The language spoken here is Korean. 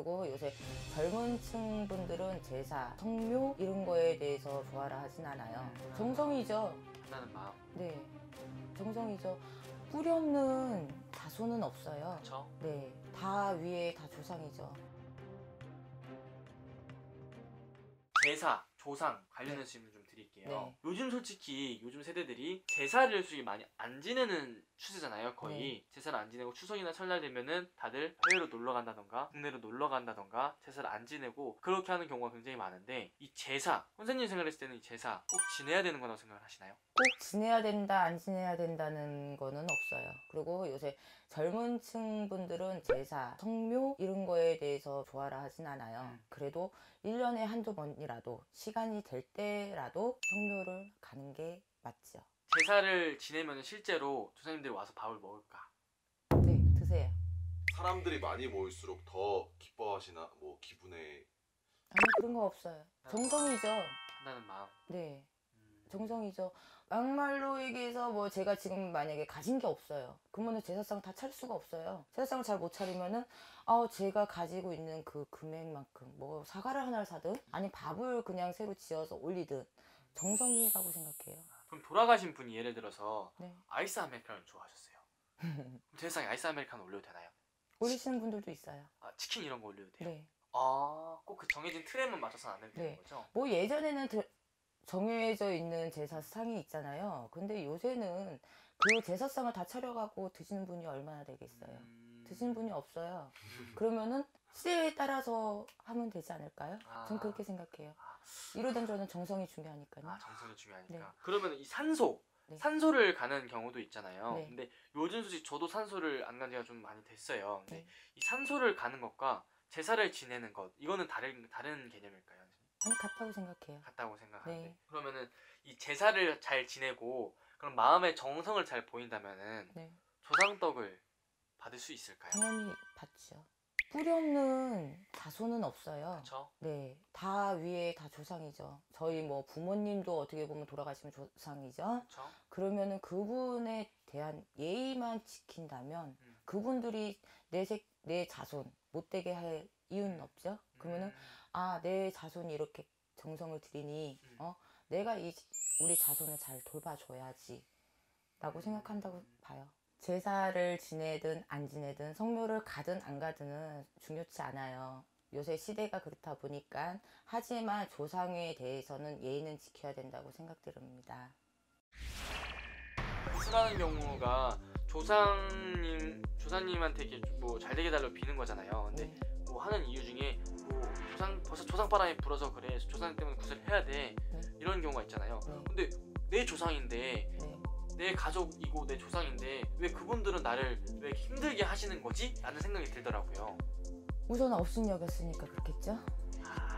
그리고 요새 젊은 층 분들은 제사, 성묘 이런 거에 대해서 좋아라 하진 않아요. 정성이죠. 한다는 마음. 네, 정성이죠. 뿌리 없는 자손은 없어요. 그렇죠? 네, 다 위에 다 조상이죠. 제사, 조상 관련해서 네. 질문 좀 드릴게요. 네. 요즘 솔직히 요즘 세대들이 제사를 솔직히 많이 안 지내는 추세잖아요. 거의 네. 제사를 안 지내고 추석이나 설날 되면은 다들 해외로 놀러 간다던가 국내로 놀러 간다던가 제사를 안 지내고 그렇게 하는 경우가 굉장히 많은데, 이 제사, 선생님 생각했을 때는 이 제사 꼭 지내야 되는 거라고 생각을 하시나요? 꼭 지내야 된다, 안 지내야 된다는 거는 없어요. 그리고 요새 젊은 층 분들은 제사, 성묘 이런 거에 대해서 좋아라 하진 않아요. 그래도 1년에 한두 번이라도 시간이 될 때라도 성묘를 가는 게 맞죠. 제사를 지내면 실제로 조상님들이 와서 밥을 먹을까? 네, 드세요. 사람들이 많이 모일수록 더 기뻐하시나? 뭐 기분에 아니, 그런 거 없어요. 정성이죠. 한다는 마음. 네, 정성이죠. 막말로 얘기해서 뭐 제가 지금 만약에 가진 게 없어요. 그러면은 제사상 다 차릴 수가 없어요. 제사상을 잘 못 차리면은 제가 가지고 있는 그 금액만큼 뭐 사과를 하나를 사든 아니 밥을 그냥 새로 지어서 올리든 정성이라고 생각해요. 그럼 돌아가신 분이 예를 들어서 네. 아이스 아메리카노를 좋아하셨어요. 그럼 제사상에 아이스 아메리카노 올려도 되나요? 올리시는 분들도 있어요. 치킨 이런 거 올려도 돼요? 네. 꼭 그 정해진 틀에만 맞춰서 안 되는 네. 거죠? 뭐 예전에는 정해져 있는 제사상이 있잖아요. 근데 요새는 그 제사상을 다 차려가고 드시는 분이 얼마나 되겠어요. 드시는 분이 없어요. 그러면은 시대에 따라서 하면 되지 않을까요? 전 그렇게 생각해요. 이러던 저는 정성이 중요하니까요. 정성이 중요하니까. 네. 그러면 이 산소, 네. 산소를 가는 경우도 있잖아요. 네. 근데 요즘 솔직히 저도 산소를 안 간 지가 좀 많이 됐어요. 근데 네. 이 산소를 가는 것과 제사를 지내는 것, 이거는 다른 개념일까요? 아니, 같다고 생각해요. 같다고 생각하는데. 네. 그러면은 이 제사를 잘 지내고 그럼 마음의 정성을 잘 보인다면은 네. 조상떡을 받을 수 있을까요? 당연히 받죠. 뿌리 없는 자손은 없어요. 그렇죠? 네, 다 위에 다 조상이죠. 저희 뭐 부모님도 어떻게 보면 돌아가시면 조상이죠. 그렇죠? 그러면은 그분에 대한 예의만 지킨다면 그분들이 내 자손 못되게 할 이유는 없죠. 그러면은 내 자손이 이렇게 정성을 들이니 내가 우리 자손을 잘 돌봐줘야지 라고 생각한다고 봐요. 제사를 지내든 안 지내든 성묘를 가든 안 가든은 중요치 않아요. 요새 시대가 그렇다 보니까. 하지만 조상에 대해서는 예의는 지켜야 된다고 생각됩니다. 구슬하는 경우가 조상님한테 이렇게 뭐 잘 되게 달라고 비는 거잖아요. 근데 네. 뭐 하는 이유 중에 뭐 벌써 조상바람이 불어서 그래, 조상 때문에 구슬을 해야 돼, 네. 이런 경우가 있잖아요. 네. 근데 내 조상인데, 네. 내 가족이고 내 조상인데 왜 그분들은 나를 왜 이렇게 힘들게 하시는 거지? 라는 생각이 들더라고요. 우선 업신여겼으니까 그렇겠죠?